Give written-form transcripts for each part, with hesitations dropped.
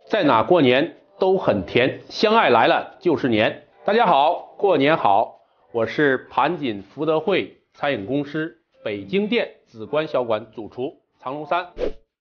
在哪过年都很甜，相爱来了就是年。大家好，过年好，我是盘锦福德汇餐饮公司北京店紫关小馆主厨常龙山。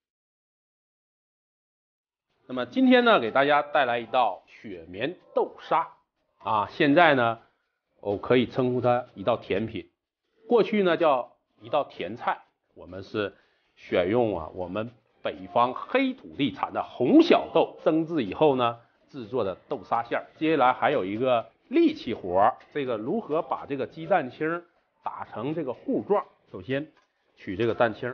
那么今天呢，给大家带来一道雪棉豆沙现在呢，我可以称呼它一道甜品，过去呢叫一道甜菜。我们是选用我们北方黑土地产的红小豆蒸制以后呢制作的豆沙馅儿。接下来还有一个力气活，这个如何把这个鸡蛋清打成这个糊状？首先取这个蛋清，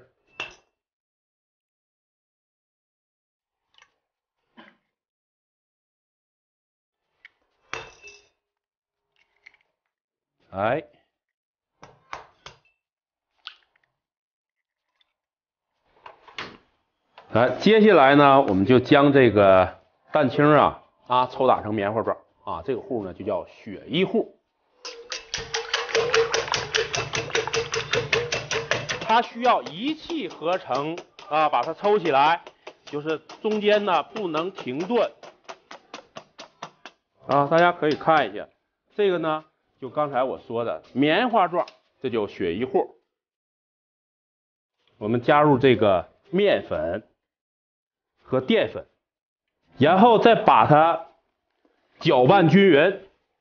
接下来呢，我们就将这个蛋清抽打成棉花状这个糊呢就叫雪衣糊。它需要一气呵成把它抽起来，就是中间呢不能停顿大家可以看一下，这个呢就刚才我说的棉花状，这就雪衣糊。我们加入这个面粉和淀粉，然后再把它搅拌均匀，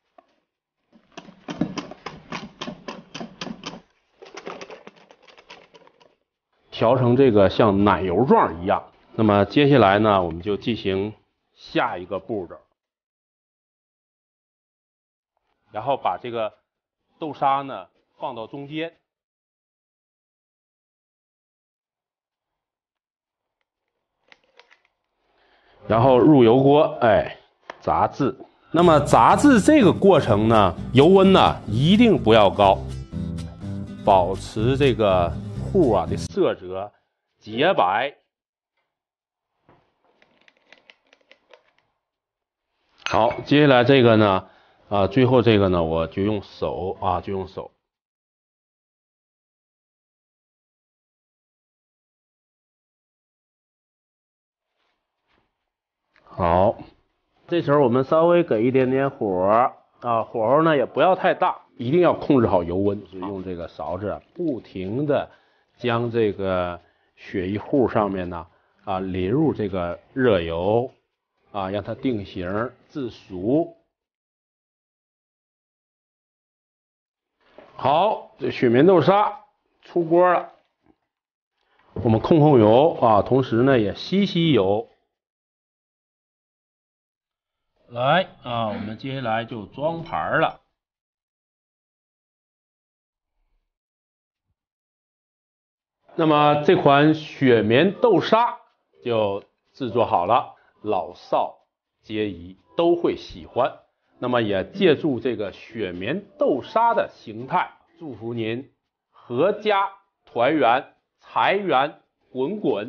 调成这个像奶油状一样。那么接下来呢，我们就进行下一个步骤，然后把这个豆沙呢放到中间，然后入油锅炸制。那么炸制这个过程呢，油温呢一定不要高，保持这个糊的色泽洁白。好，接下来这个呢最后这个呢我就用手好，这时候我们稍微给一点点火火候呢也不要太大，一定要控制好油温，就是用这个勺子不停的将这个雪衣糊上面呢淋入这个热油让它定型自熟。好，这雪棉豆沙出锅了，我们控油同时呢也吸油。来我们接下来就装盘了。那么这款雪棉豆沙就制作好了，老少皆宜，都会喜欢。那么也借助这个雪棉豆沙的形态，祝福您阖家团圆，财源滚滚。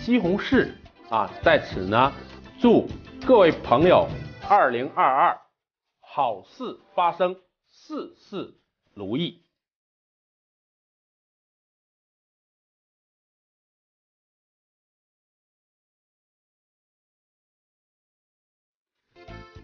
西红柿啊，在此呢，祝各位朋友2022好事发生，事事如意。